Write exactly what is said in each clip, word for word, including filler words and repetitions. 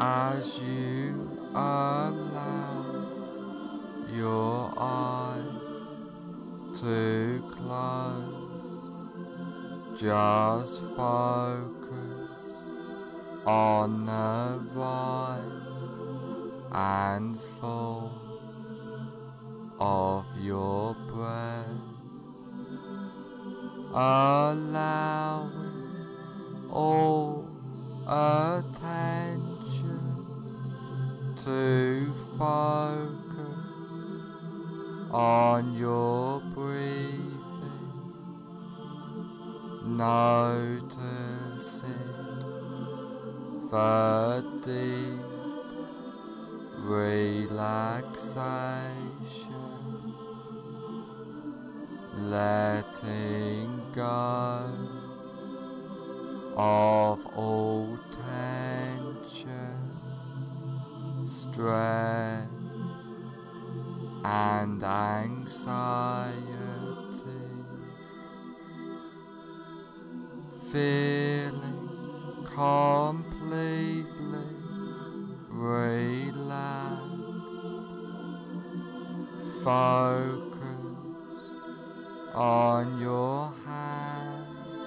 as you allow your eyes to close, just focus on the rise and fall of your breath, allowing all attention to focus on your breathing, noticing the deep relaxation, letting go of all tension, stress and anxiety, feeling completely relaxed. Focus on your hands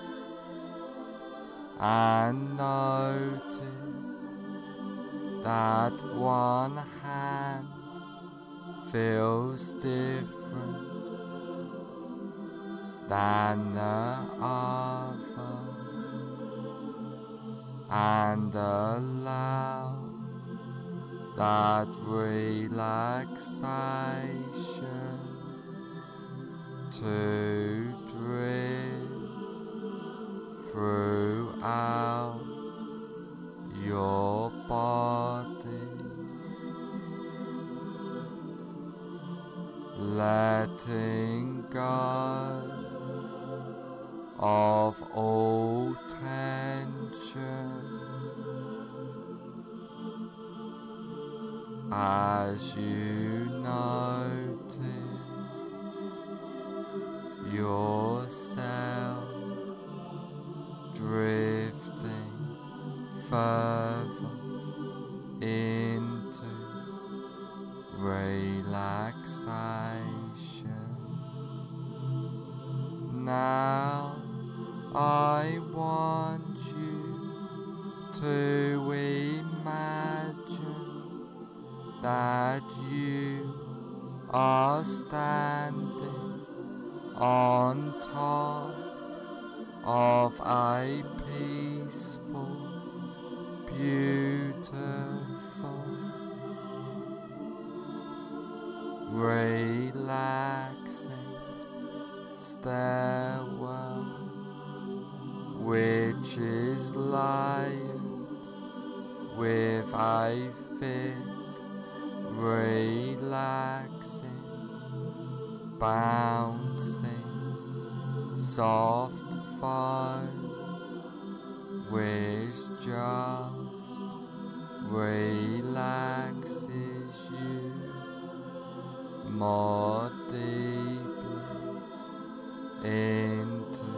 and notice that one hand feels different than the other, and allow that relaxation to drift throughout your body, letting go of all tension as you notice yourself drifting further into relaxation. Now I want you to imagine that you are standing on top of a peaceful, beautiful, relaxing stairwell, which is layered with a thick, relaxing, bouncing, soft foam, which just relaxes you more deeply into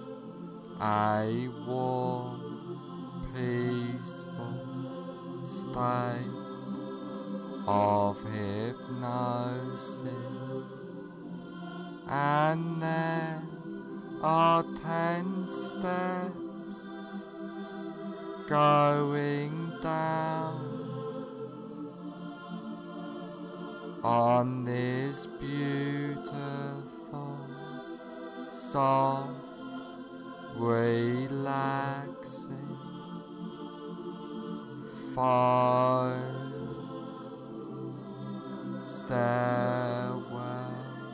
a warm, peaceful state of hypnosis. And there are ten steps going down on this beautiful, soft, relaxing foam stairwell,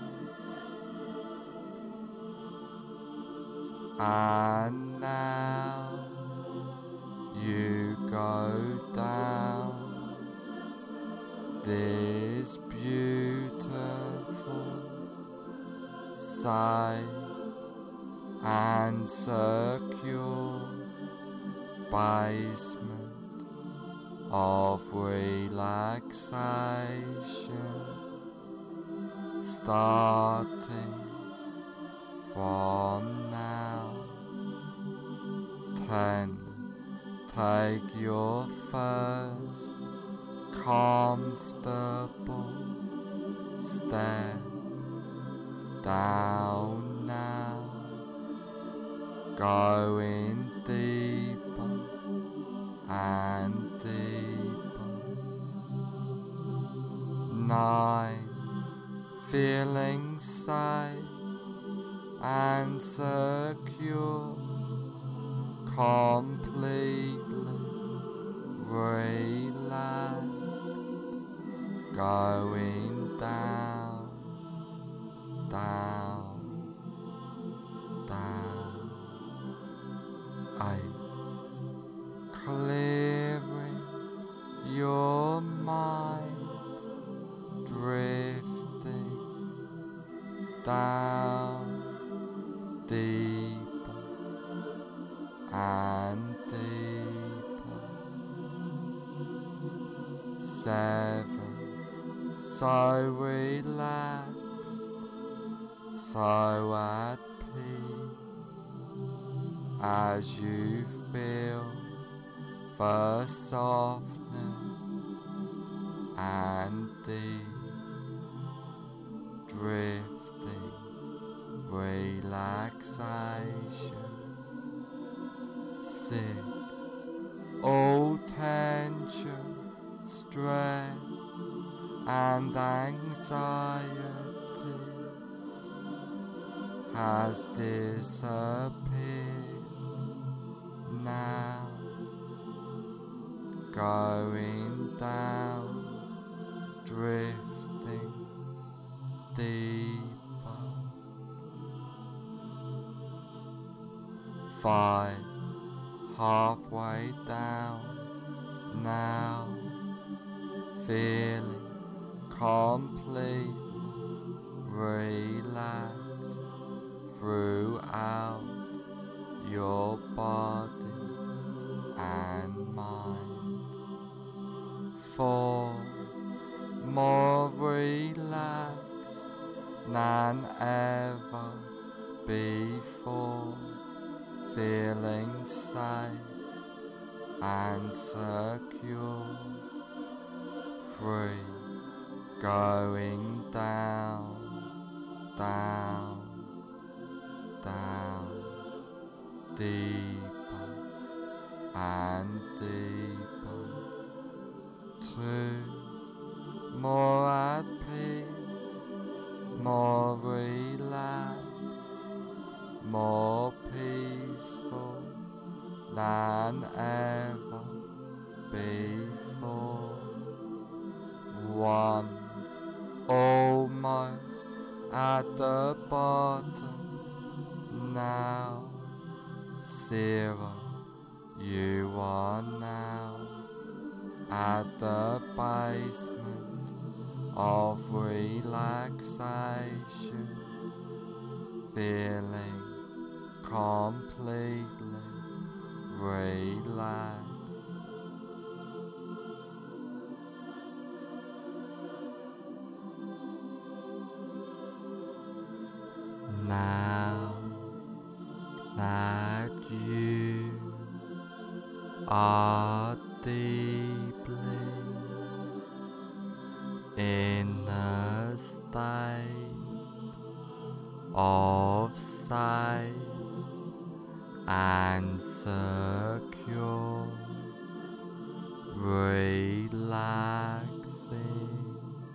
and now you go down this beautiful, safe and secure basement of relaxation, starting from now. Ten. Take your first comfortable step down now, going deeper and deeper. Nine, feeling safe and secure, completely relaxed, going down, down, down. Eight, clearing your mind, drifting down, deeper and deeper. Seven, so relaxed, so at peace, as you feel the softness and deep drifting relaxation. Six, all tension, stress and anxiety has disappeared now, going down, drifting deeper. Five, halfway down now, feeling completely relaxed throughout your body and mind. Four, more relaxed than ever before, feeling safe and secure. Three, going down, down, down, deeper and deeper. Two, more at peace, more relaxed, more peaceful than ever before. One, almost at the bottom now. Zero, you are now at the basement of relaxation, feeling completely relaxed. Now that you are deeply in a state of safe and secure, relaxing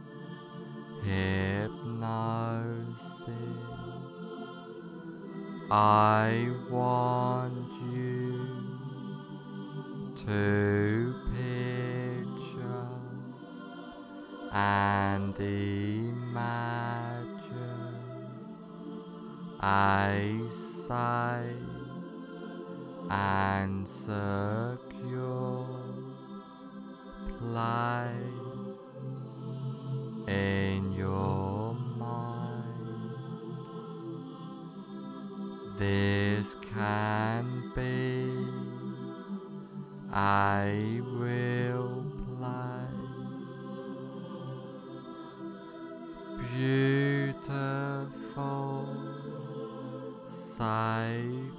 hypnosis, I want you to picture and imagine a safe and secure place in your mind. This can be a real place, beautiful, safe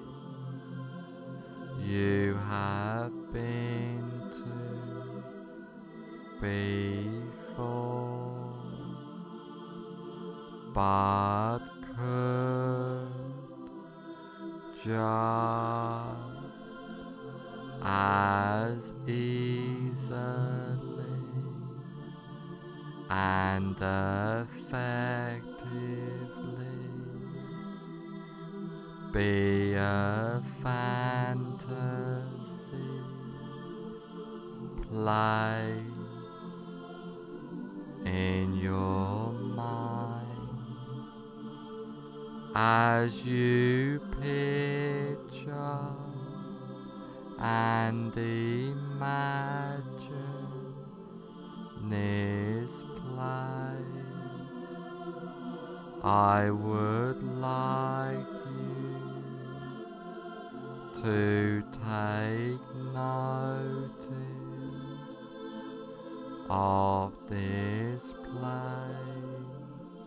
place you have been to but could just as easily and effectively be a fantasy place in your mind as you picture and imagine this place. I would like you to take notice of this place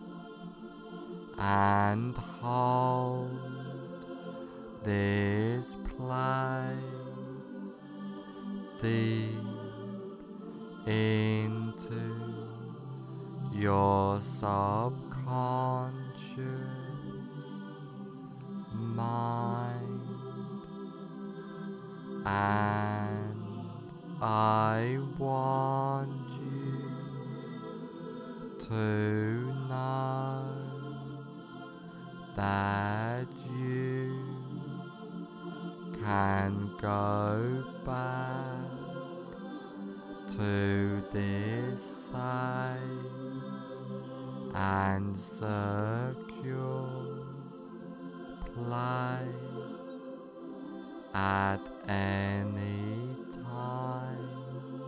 and hold this place deep into your subconscious mind, and I want you to know that you can go back to this safe and secure place at any time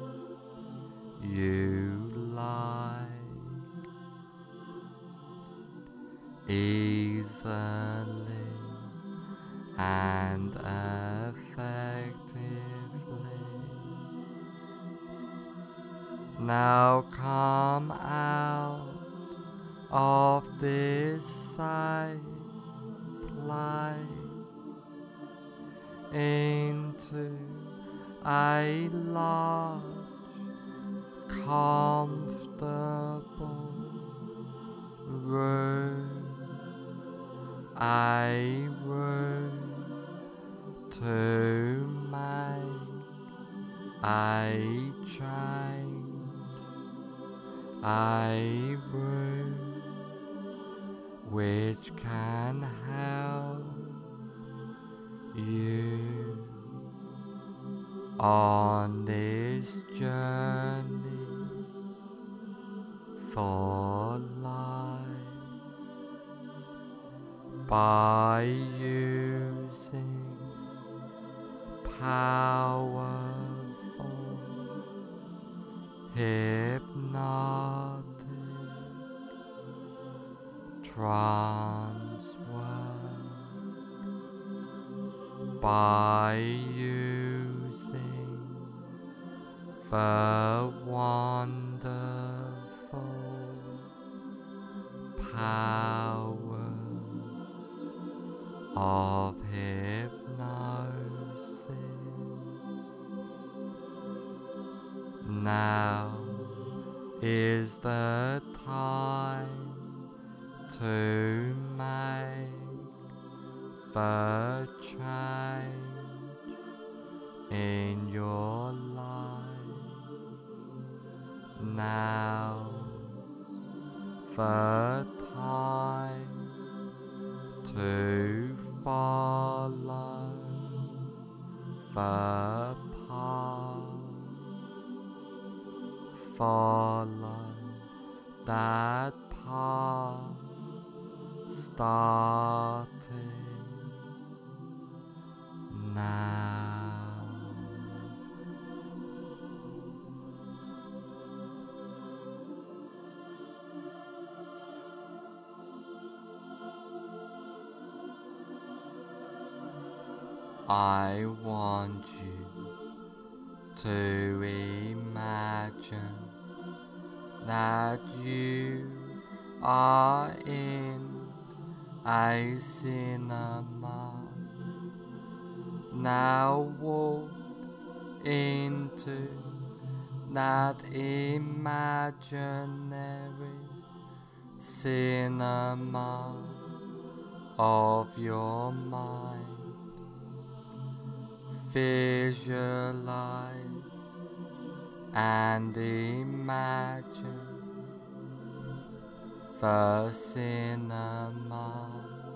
you like, easily and effectively. Now come out of this safe place into a large, comfortable room, a room to make a change, a room which can help you on this journey for life by using powerful hypnotic trance work, by using the wonderful powers of hypnosis. Now is the time to make the change in your life. Now's the time to follow the path, follow that path starting now. I want you to imagine that you are in a cinema. Now walk into that imaginary cinema of your mind. Visualize and imagine the cinema.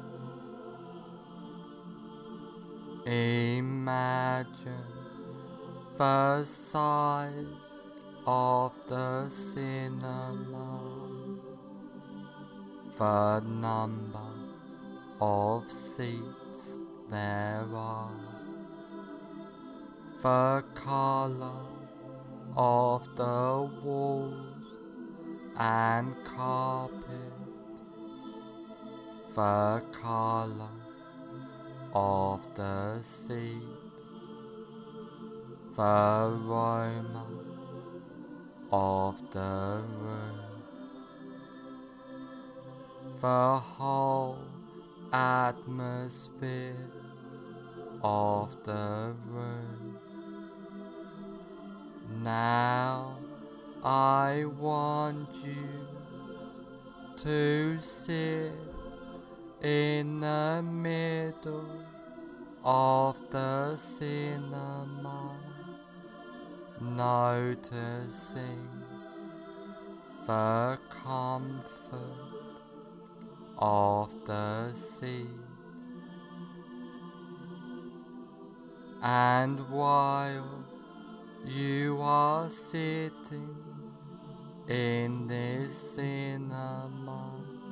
Imagine the size of the cinema, the number of seats there are, the color of the walls and carpet, the color of the seats, the aroma of the room, the whole atmosphere of the room. Now I want you to sit in the middle of the cinema, noticing the comfort of the seat. And while you are sitting in this cinema,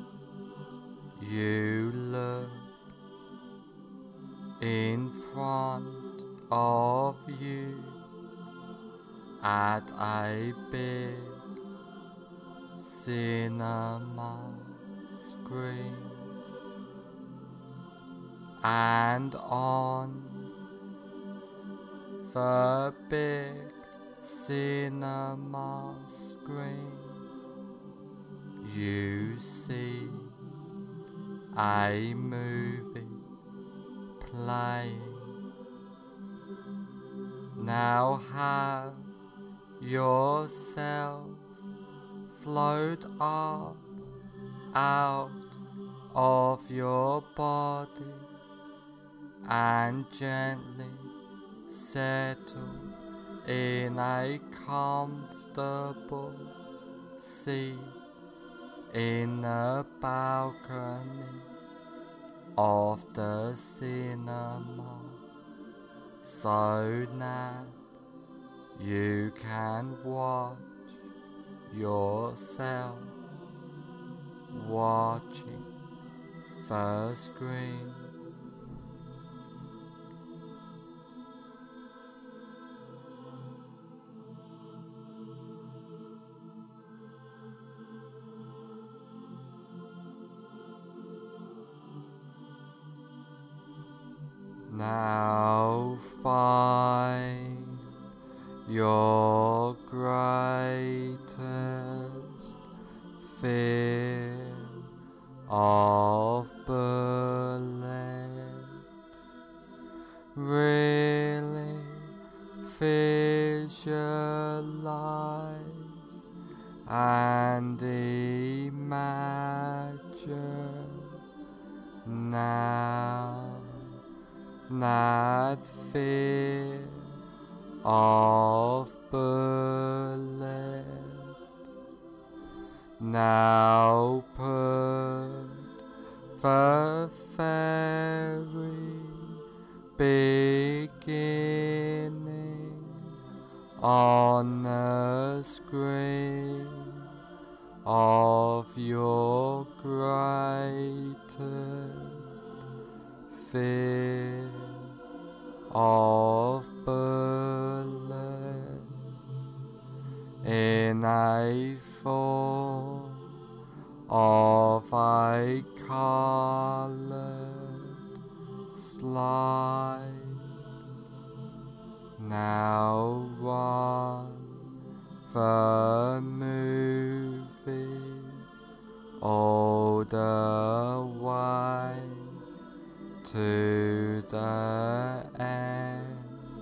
you look in front of you at a big cinema screen, and on the big cinema screen you see a movie playing. Now have yourself float up out of your body and gently settle in a comfortable seat in the balcony of the cinema, so that you can watch yourself watching the screen. Now find your greatest fear of bullets. Really visualize and imagine now that fear of bullets. Now put the very beginning on the screen of your greatest fear of bullets in a form of a colored slide. Now run the movie all the way to the end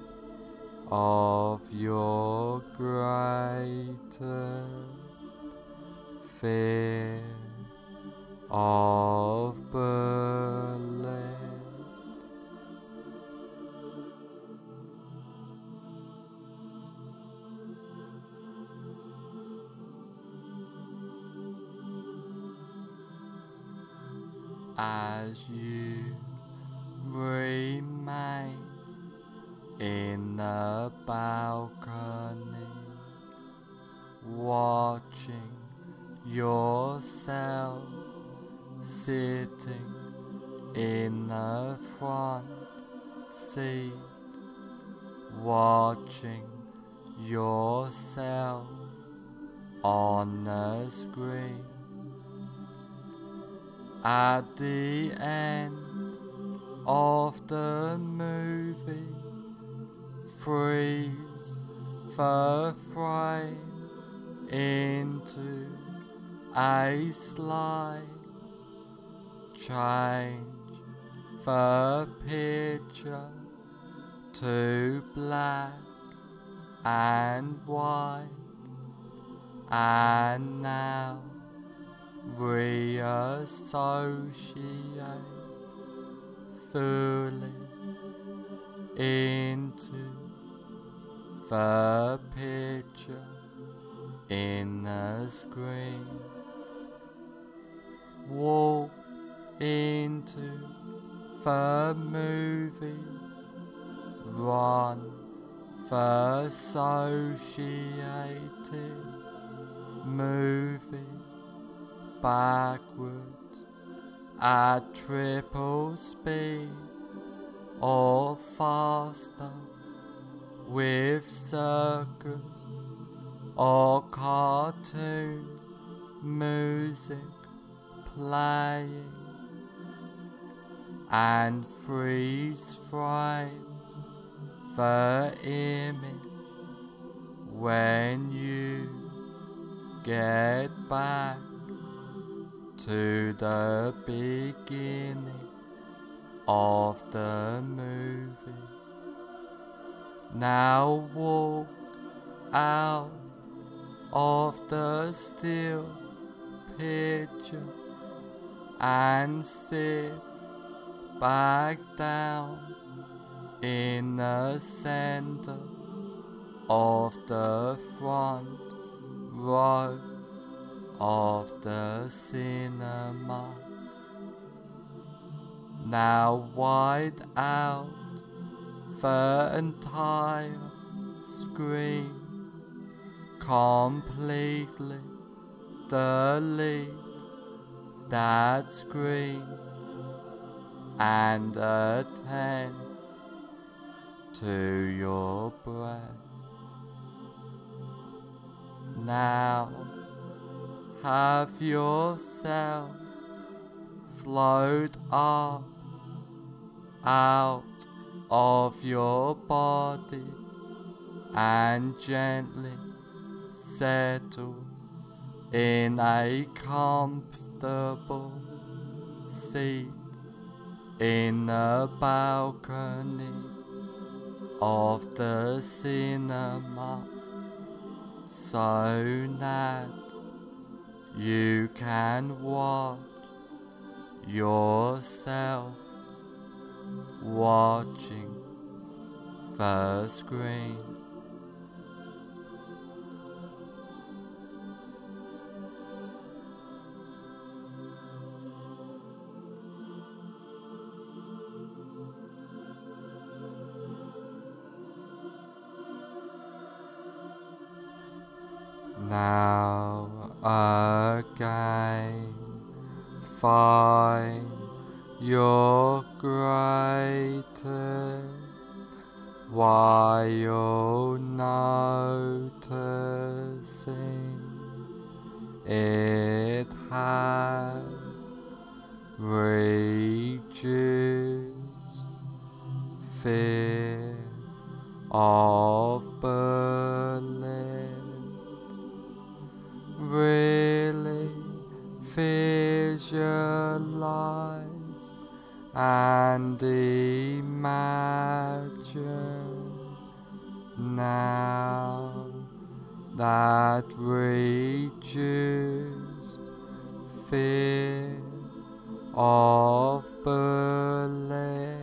of your greatest fear of bullets. As you remain in the balcony, watching yourself sitting in the front seat, watching yourself on the screen. At the end of the movie, freeze the frame into a slide, change the picture to black and white, and now reassociate fully into the picture in the screen. Walk into the movie, run the associated movie backwards at triple speed or faster, with circus or cartoon music playing, and freeze frame the image when you get back to the beginning of the movie. Now walk out of the still picture and sit back down in the center of the front row of the cinema. Now wide out the entire screen, completely delete that screen and attend to your breath. Now have yourself float up out of your body and gently settle in a comfortable seat in the balcony of the cinema, so that you can watch yourself watching the screen. Now again, find your greatest while noticing it has reduced fear of bullet. Really visualize and imagine now that reduced fear of bullets.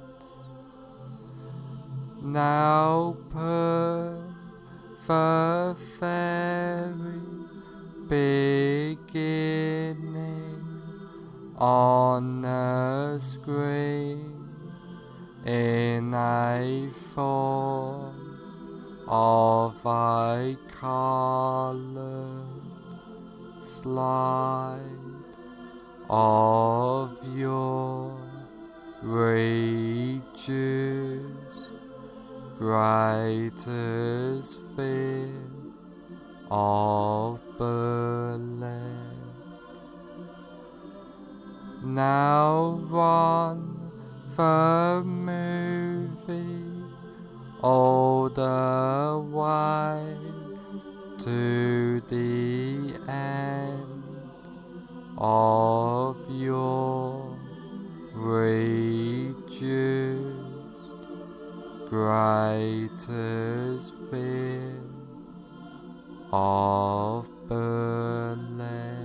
Now put the very beginning on the screen in a form of a coloured slide of your reduced greatest fear of bullets. Now run the movie all the way to the end of your reduced greatest fear of bullets.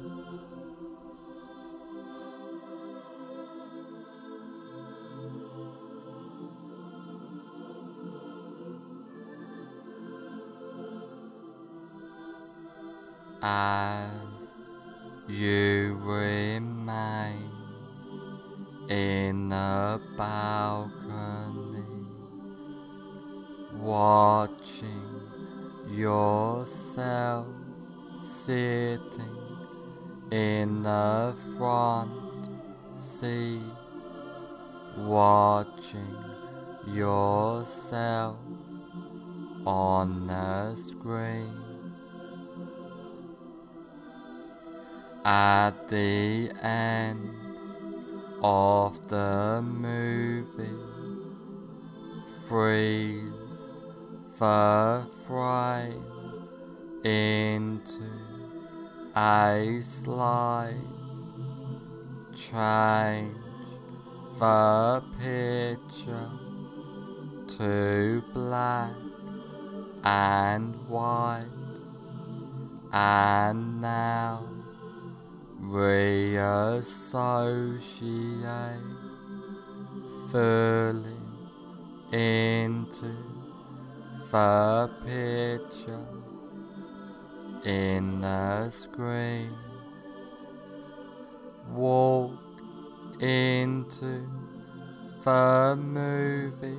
As you remain in the balcony, watching yourself sitting in the front seat, watching yourself on the screen. At the end of the movie, freeze the frame into a slide, change the picture to black and white, and now reassociate fully into the picture in the screen. Walk into the movie,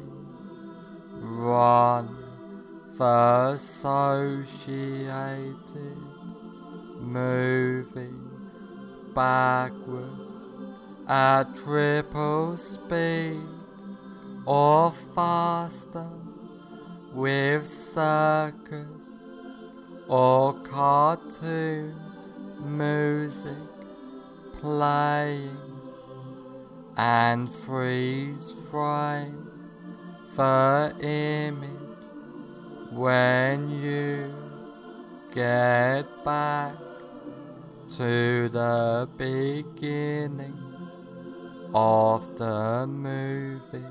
run the associated movie backwards at triple speed or faster, with circus or cartoon music playing, and freeze frame the image when you get back to the beginning of the movie.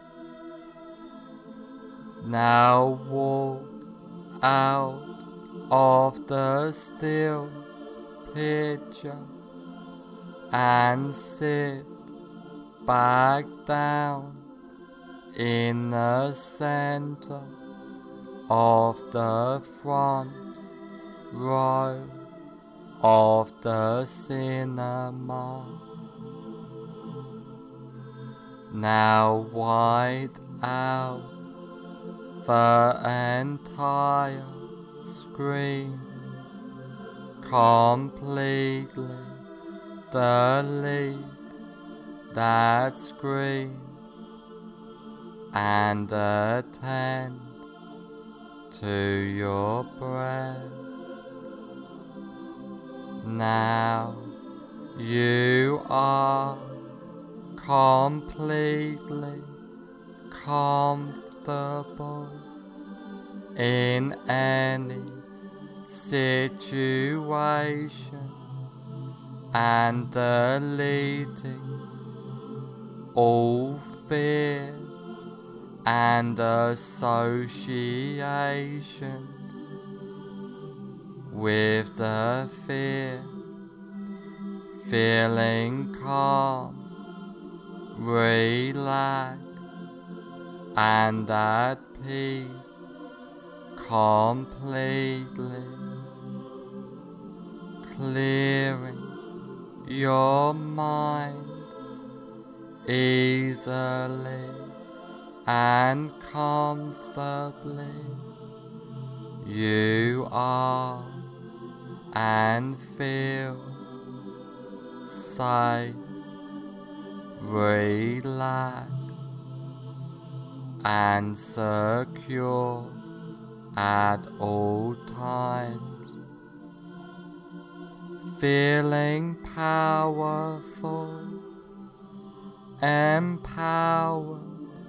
Now walk out of the still picture and sit back down in the center of the front row of the cinema. Now wide out the entire screen, completely delete that screen and attend to your breath. Now you are completely comfortable in any situation and deleting all fear and association with the fear feeling calm, relaxed, and at peace completely, clearing your mind easily and comfortably. You are and feel safe, relaxed, and secure at all times, feeling powerful, empowered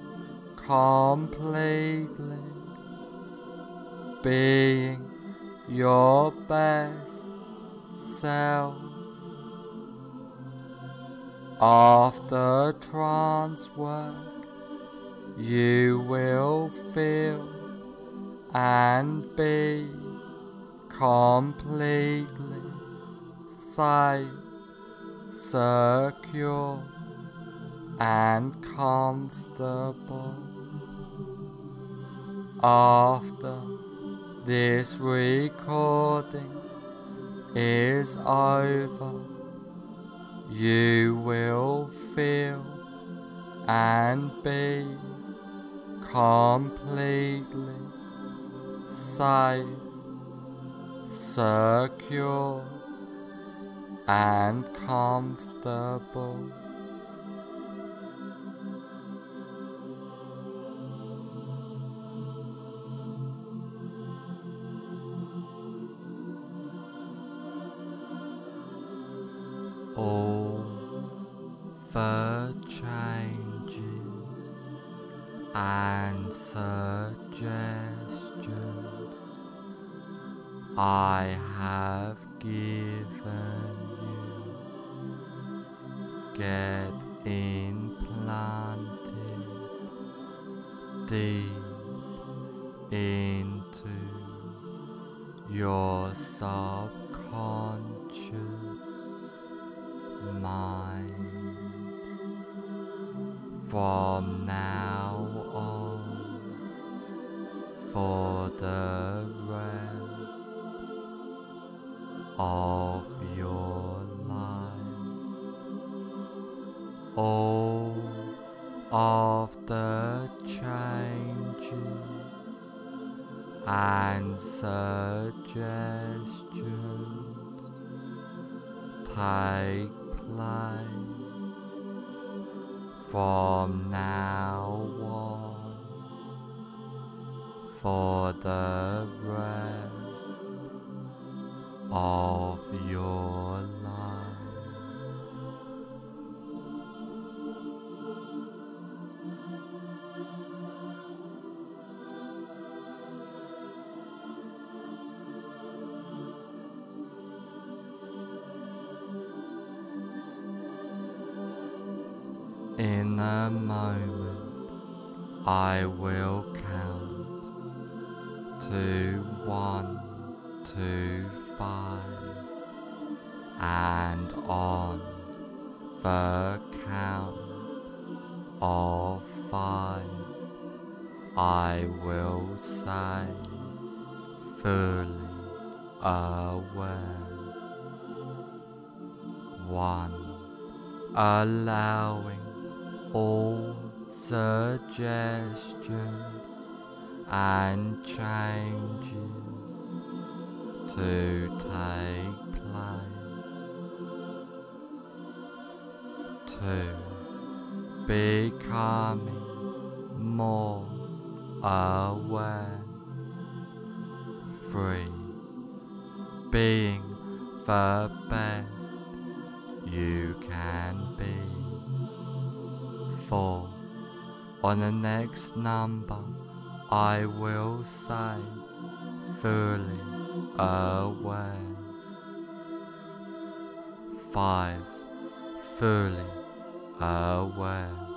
completely, being your best self. After trance work, you will feel and be completely safe, secure, and comfortable. After this recording is over, you will feel and be completely safe, secure, and comfortable. All the changes and suggestions I have given you get implanted deep into your subconscious mind. From now on, for the rest of your life, all of the changes and suggestions take place from now on, for the rest of your life. In a moment, I will count to one, to five, and on the count of five, I will say, fully aware. One, allowing all suggestions and changes to take place. Two, becoming more aware. Three, being the best you can be. Four, on the next number, I will say, fully aware. Five, fully aware.